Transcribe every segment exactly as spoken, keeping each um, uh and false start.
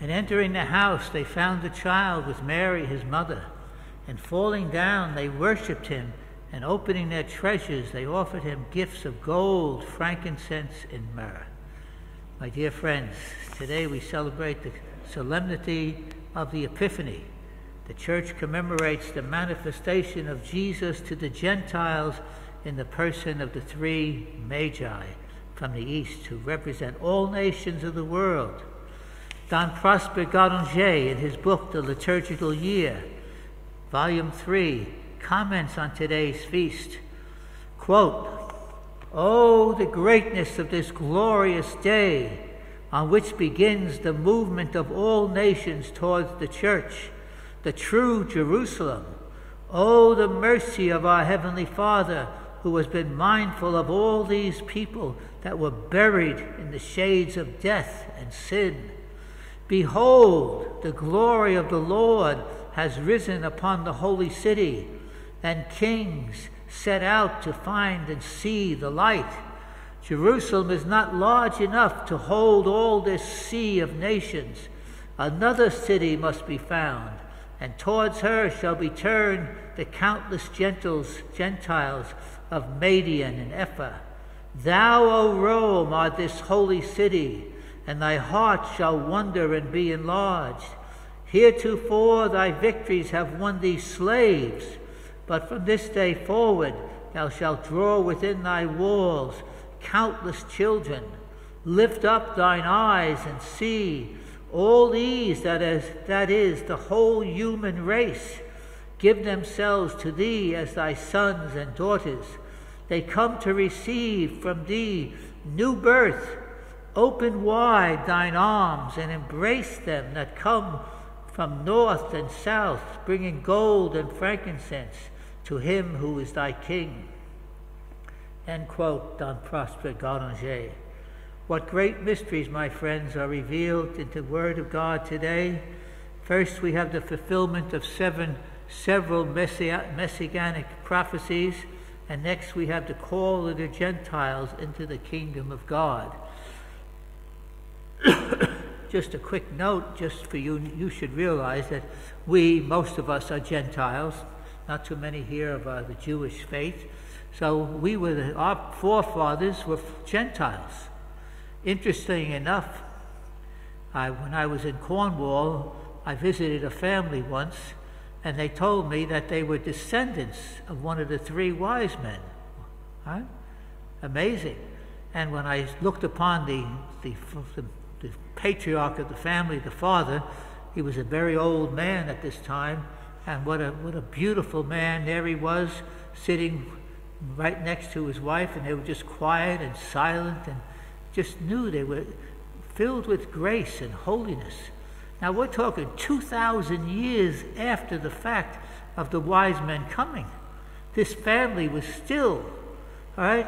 And entering the house, they found the child with Mary, his mother. And falling down, they worshipped him. And opening their treasures, they offered him gifts of gold, frankincense, and myrrh. My dear friends, today we celebrate the solemnity of the Epiphany. The Church commemorates the manifestation of Jesus to the Gentiles in the person of the three Magi from the East, who represent all nations of the world. Don Prosper Garanger, in his book, The Liturgical Year, Volume three, comments on today's feast. Quote, "Oh, the greatness of this glorious day, on which begins the movement of all nations towards the Church, the true Jerusalem. Oh, the mercy of our Heavenly Father, who has been mindful of all these people that were buried in the shades of death and sin. Behold, the glory of the Lord has risen upon the holy city, and kings set out to find and see the light. Jerusalem is not large enough to hold all this sea of nations. Another city must be found, and towards her shall be turned the countless Gentiles, Gentiles of Madian and Ephah. Thou, O Rome, art this holy city, and thy heart shall wonder and be enlarged. Heretofore thy victories have won thee slaves, but from this day forward thou shalt draw within thy walls countless children. Lift up thine eyes and see all these, that is, that is, the whole human race, give themselves to thee as thy sons and daughters. They come to receive from thee new birth. Open wide thine arms and embrace them that come from north and south, bringing gold and frankincense to him who is thy king." End quote, Don Prosper Garanger. What great mysteries, my friends, are revealed in the Word of God today. First, we have the fulfillment of seven, several messia- messianic prophecies, and next we have the call of the Gentiles into the kingdom of God. Just a quick note, just for you, you should realize that we, most of us, are Gentiles. Not too many here of uh, the Jewish faith. So we were, the, our forefathers were Gentiles. Interesting enough, I, when I was in Cornwall, I visited a family once, and they told me that they were descendants of one of the three wise men. Huh? Amazing. And when I looked upon the, the, the the patriarch of the family, the father, he was a very old man at this time, and what a what a beautiful man. There he was, sitting right next to his wife, and they were just quiet and silent, and just knew they were filled with grace and holiness. Now we're talking two thousand years after the fact of the wise men coming. This family was still, all right,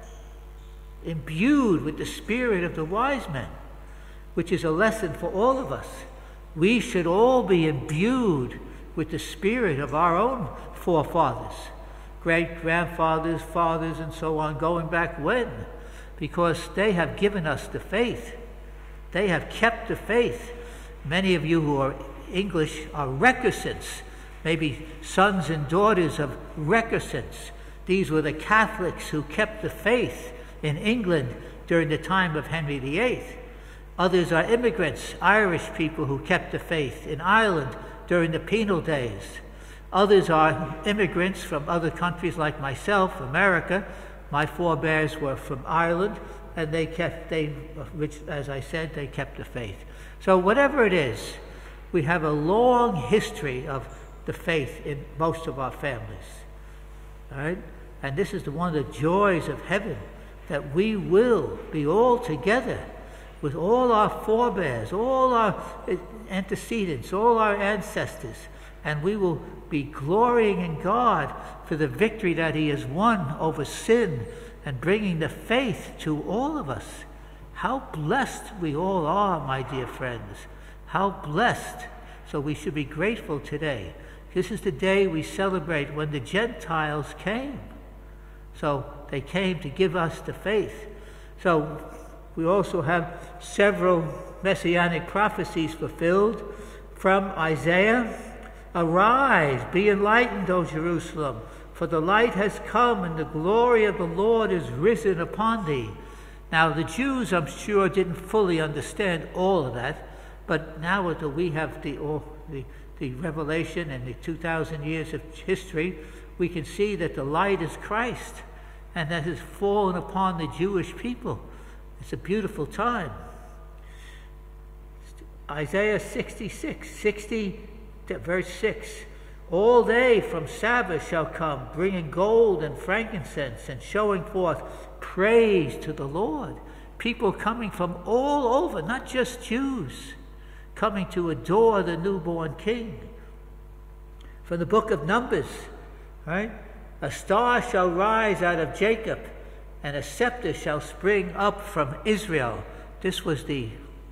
imbued with the spirit of the wise men, which is a lesson for all of us. We should all be imbued with the spirit of our own forefathers, great-grandfathers, fathers, and so on, going back when? Because they have given us the faith. They have kept the faith. Many of you who are English are recusants, maybe sons and daughters of recusants. These were the Catholics who kept the faith in England during the time of Henry the Eighth. Others are immigrants, Irish people who kept the faith in Ireland during the penal days. Others are immigrants from other countries like myself, America. My forebears were from Ireland, and they kept, they, which, as I said, they kept the faith. So whatever it is, we have a long history of the faith in most of our families. All right? And this is the, one of the joys of heaven, that we will be all together with all our forebears, all our antecedents, all our ancestors, and we will be glorying in God for the victory that he has won over sin and bringing the faith to all of us. How blessed we all are, my dear friends. How blessed. So we should be grateful today. This is the day we celebrate when the Gentiles came. So they came to give us the faith. So we also have several messianic prophecies fulfilled from Isaiah. Arise, be enlightened, O Jerusalem, for the light has come and the glory of the Lord is risen upon thee. Now the Jews, I'm sure, didn't fully understand all of that, but now that we have the, all, the, the revelation and the two thousand years of history, we can see that the light is Christ, and that has fallen upon the Jewish people. It's a beautiful time. Isaiah sixty-six, sixty, verse six. All they from Sabbath shall come, bringing gold and frankincense, and showing forth praise to the Lord. People coming from all over, not just Jews, coming to adore the newborn King. From the book of Numbers, right? A star shall rise out of Jacob, and a scepter shall spring up from Israel. This was the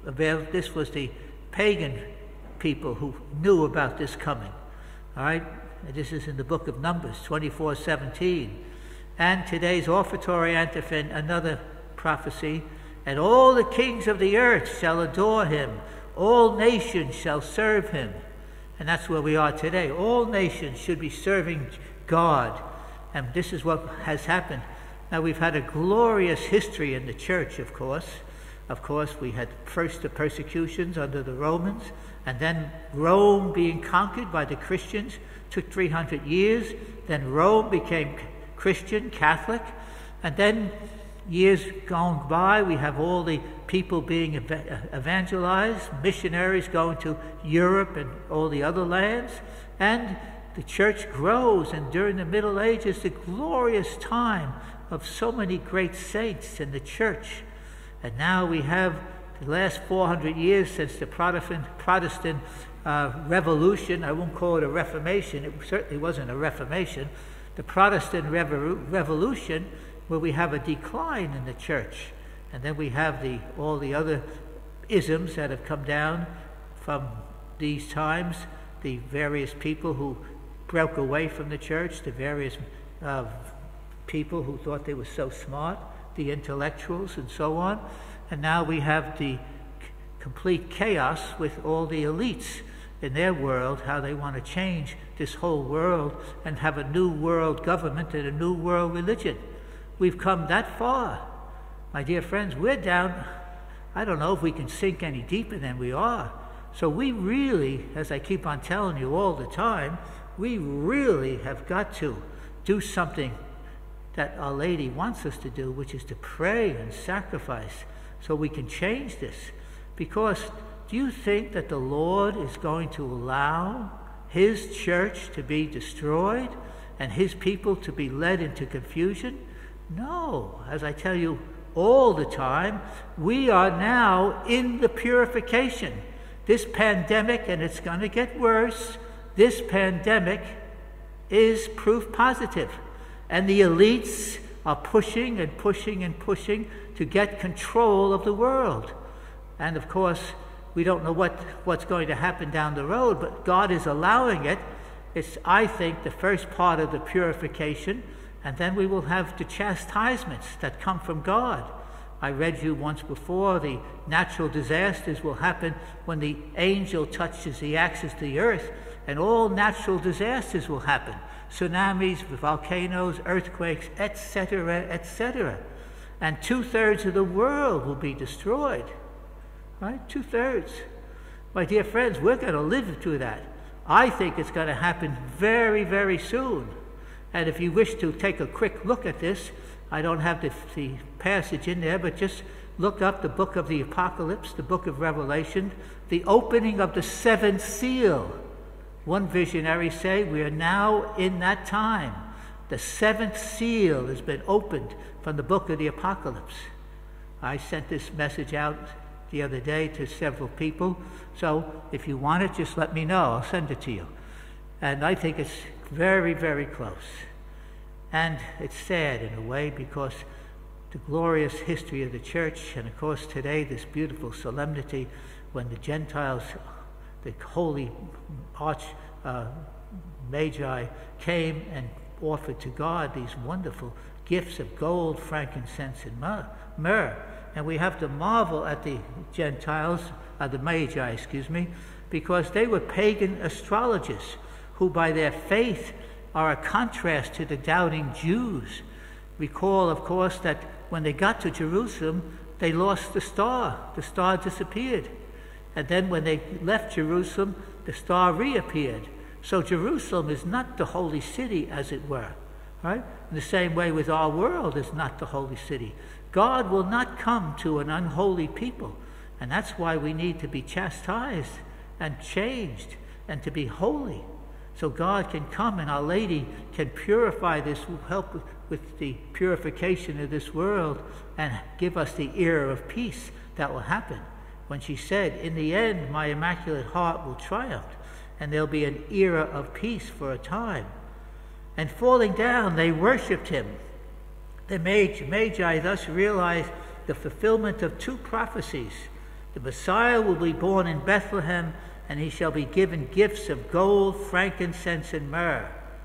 this was the pagan people who knew about this coming. All right, and this is in the book of Numbers twenty-four seventeen. And today's offertory antiphon, another prophecy. And all the kings of the earth shall adore him. All nations shall serve him. And that's where we are today. All nations should be serving God. And this is what has happened. Now, we've had a glorious history in the church, of course. Of course, we had first the persecutions under the Romans, and then Rome being conquered by the Christians took three hundred years. Then Rome became Christian, Catholic, and then years gone by, we have all the people being evangelized, missionaries going to Europe and all the other lands, and the church grows. And during the Middle Ages, the glorious time of so many great saints in the church. And now we have the last four hundred years since the Protestant, Protestant uh, Revolution. I won't call it a Reformation. It certainly wasn't a Reformation. The Protestant Revo- Revolution, where we have a decline in the church. And then we have the all the other isms that have come down from these times, the various people who broke away from the church, the various uh, people who thought they were so smart, the intellectuals and so on. And now we have the c- complete chaos with all the elites in their world, how they want to change this whole world and have a new world government and a new world religion. We've come that far. My dear friends, we're down, I don't know if we can sink any deeper than we are. So we really, as I keep on telling you all the time, we really have got to do something that Our Lady wants us to do, which is to pray and sacrifice so we can change this. Because do you think that the Lord is going to allow his church to be destroyed and his people to be led into confusion? No. As I tell you all the time, we are now in the purification. This pandemic, and it's going to get worse, this pandemic is proof positive. And the elites are pushing and pushing and pushing to get control of the world. And of course, we don't know what, what's going to happen down the road, but God is allowing it. It's, I think, the first part of the purification, and then we will have the chastisements that come from God. I read you once before, the natural disasters will happen when the angel touches the axis of the earth, and all natural disasters will happen. Tsunamis, volcanoes, earthquakes, et cetera, et cetera. And two-thirds of the world will be destroyed. Right? Two-thirds. My dear friends, we're going to live through that. I think it's going to happen very, very soon. And if you wish to take a quick look at this, I don't have the, the passage in there, but just look up the book of the Apocalypse, the book of Revelation, the opening of the seventh seal. One visionary say we are now in that time. The seventh seal has been opened from the book of the Apocalypse. I sent this message out the other day to several people. So if you want it, just let me know. I'll send it to you. And I think it's very, very close. And it's sad in a way, because the glorious history of the church, and of course today this beautiful solemnity when the Gentiles, the holy arch uh, magi came and offered to God these wonderful gifts of gold, frankincense, and myrrh. and we have to marvel at the Gentiles, uh, the Magi, excuse me, because they were pagan astrologers who by their faith are a contrast to the doubting Jews. Recall, of course, that when they got to Jerusalem, they lost the star. The star disappeared. And then when they left Jerusalem, the star reappeared. So Jerusalem is not the holy city, as it were. Right? In the same way with our world is not the holy city. God will not come to an unholy people. And that's why we need to be chastised and changed and to be holy. So God can come and Our Lady can purify this, help with, with the purification of this world and give us the era of peace that will happen. When she said, in the end, my Immaculate Heart will triumph, and there'll be an era of peace for a time. And falling down, they worshipped him. The Magi thus realized the fulfillment of two prophecies. The Messiah will be born in Bethlehem, and he shall be given gifts of gold, frankincense, and myrrh.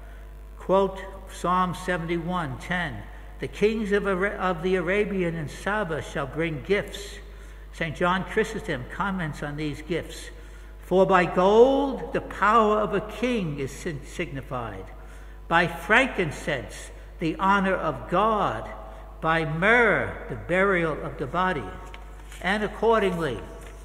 Quote Psalm seventy-one ten. The kings of, Ara- of the Arabian and Saba shall bring gifts. Saint John Chrysostom comments on these gifts. For by gold the power of a king is signified. By frankincense the honor of God. By myrrh the burial of the body. And accordingly,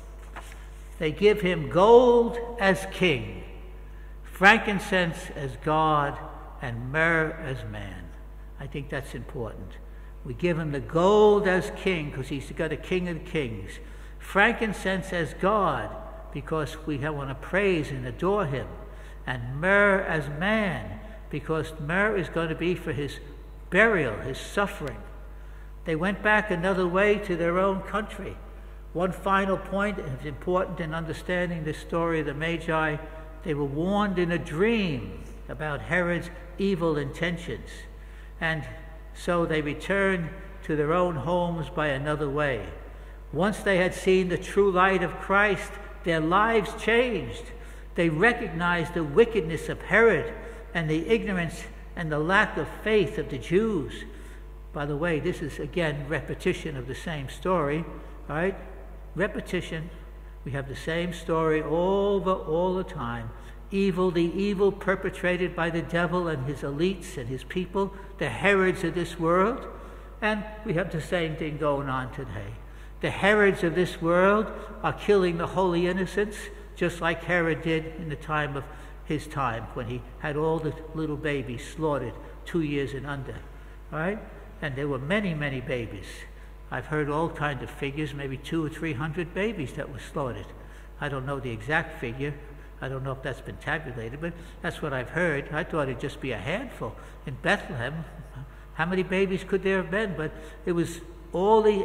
they give him gold as king, frankincense as God, and myrrh as man. I think that's important. We give him the gold as king because he's got a king of kings. Frankincense as God because we want to praise and adore him. And myrrh as man because myrrh is going to be for his burial, his suffering. They went back another way to their own country. One final point is important in understanding the story of the Magi. They were warned in a dream about Herod's evil intentions. And so they returned to their own homes by another way. Once they had seen the true light of Christ, their lives changed. They recognized the wickedness of Herod and the ignorance and the lack of faith of the Jews. By the way, this is again repetition of the same story, right? Repetition. We have the same story over all the time. Evil, the evil perpetrated by the devil and his elites and his people, the Herods of this world. And we have the same thing going on today. The Herods of this world are killing the holy innocents, just like Herod did in the time of his time, when he had all the little babies slaughtered, two years and under. Right? And there were many, many babies. I've heard all kinds of figures, maybe two or three hundred babies that were slaughtered. I don't know the exact figure. I don't know if that's been tabulated, but that's what I've heard. I thought it'd just be a handful. In Bethlehem, how many babies could there have been? But it was all the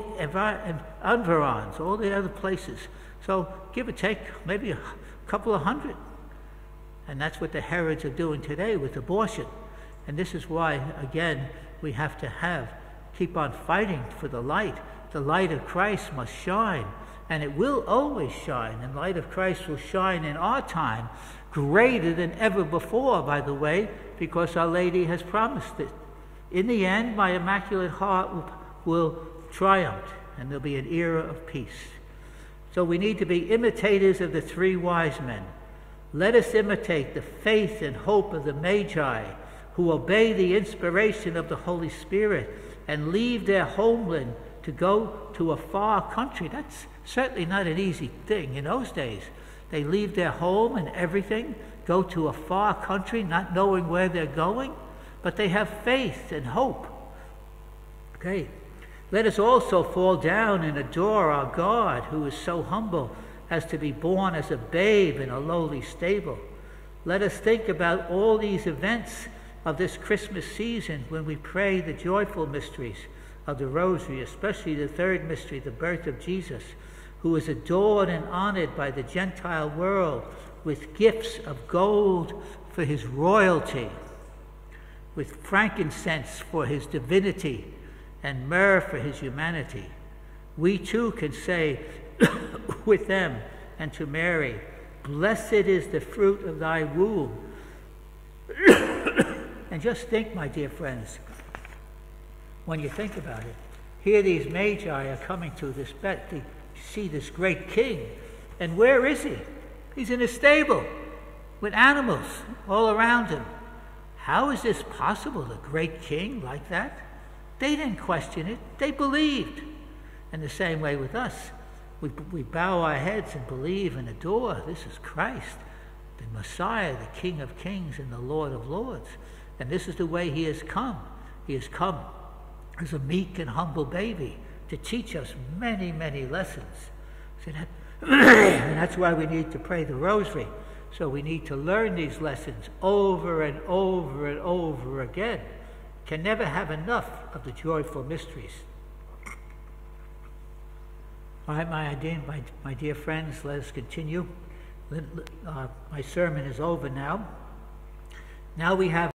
environs, all the other places. So give or take, maybe a couple of hundred. And that's what the Herods are doing today with abortion. And this is why, again, we have to have, keep on fighting for the light. The light of Christ must shine. And it will always shine. And the light of Christ will shine in our time greater than ever before, by the way, because Our Lady has promised it. In the end, my Immaculate Heart will, will triumph, and there'll be an era of peace. So we need to be imitators of the three wise men. Let us imitate the faith and hope of the Magi, who obey the inspiration of the Holy Spirit and leave their homeland to go to a far country. That's certainly not an easy thing in those days. They leave their home and everything, go to a far country, not knowing where they're going, but they have faith and hope. Okay. Let us also fall down and adore our God, who is so humble as to be born as a babe in a lowly stable. Let us think about all these events of this Christmas season when we pray the joyful mysteries of the Rosary, especially the third mystery, the birth of Jesus, who is adored and honored by the Gentile world with gifts of gold for his royalty, with frankincense for his divinity, and myrrh for his humanity. We too can say with them and to Mary, "Blessed is the fruit of thy womb." And just think, my dear friends, when you think about it, Here these magi are coming to this bet to see this great king. And where is he? He's in a stable with animals all around him. How is this possible, a great king like that? They didn't question it. They believed. And the same way with us. We, we bow our heads and believe and adore. This is Christ, the Messiah, the King of kings and the Lord of lords. And this is the way he has come. He has come as a meek and humble baby to teach us many, many lessons. So that, and that's why we need to pray the rosary. So we need to learn these lessons over and over and over again. Can never have enough of the joyful mysteries. All right, my dear, my, my dear friends, let us continue. Uh, my sermon is over now. Now we have